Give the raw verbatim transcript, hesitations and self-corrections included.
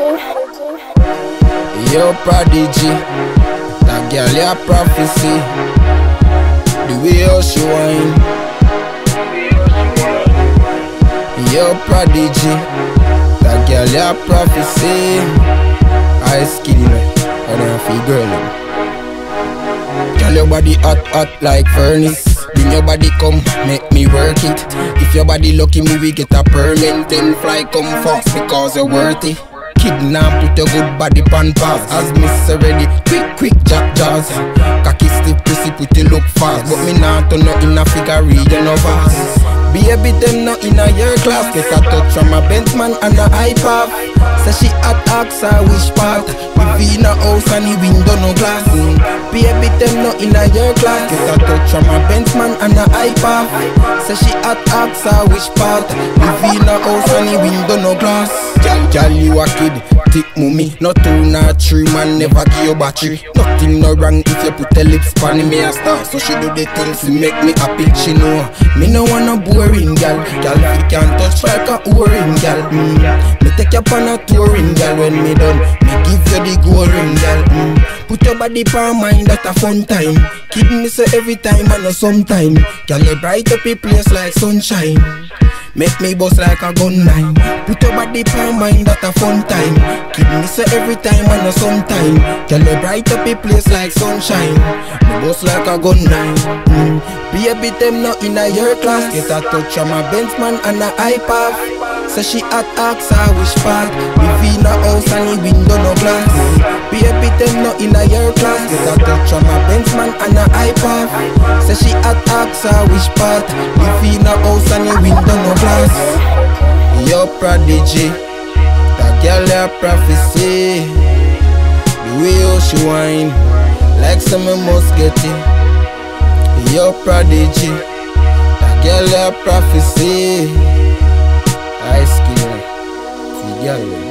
Yo prodigy, that girl your prophecy. The way how she whine. Yo prodigy, that girl your prophecy. I skinny man, I don't feel girl. Girl your body hot hot like furnace. Bring your body come, make me work it. If your body lucky me we get a permit. Then fly come fast because you're worth it. Kidnap, put your good body pan pass. As miss already, quick quick jack jaws. Cocky stiff pussy put you look fast. But me not turn up in a figure you no fast. Baby them not in a year class. Get a touch from a Benchman and a iPad. Say she at ask her which part. We in a house and the window no glass. mm. Baby them not in a year class. Get a touch from a Benchman and a iPad. Say she at ask her which part. We in a house and the window no glass. Girl, you a kid, thick mummy. Not two, not three, man, never give you battery. Nothing no wrong if you put your lips on me a star. So she do the things to make me happy. She know me no want no boring girl. Girl, you can't touch like a whoring girl. mm. Me take you on a touring girl. When me done, me give you the gold ring girl. mm. Put your body for mine, that a fun time. Keep me so every time and no sometime. Girl, you bright up a place like sunshine. Make me bust like a gun line. Put your body for mine, that a fun time. Keep me so every time and no sometime. Girl, you bright up a place like sunshine. Me bust like a gun line. mm. Baby them not in a year class. Get a touch from a Benchman and a iPad. Say she at ask her which part. We in a house and the window no glass. Baby them not in a year class. Get a touch from a Benchman and a iPad. Say she at ask her which part. We in a house and the window no glass. Yo prodigy, that girl your prophecy. The way how she whine, like some must get it. Yo prodigy, that girl your prophecy. I skin, see girl.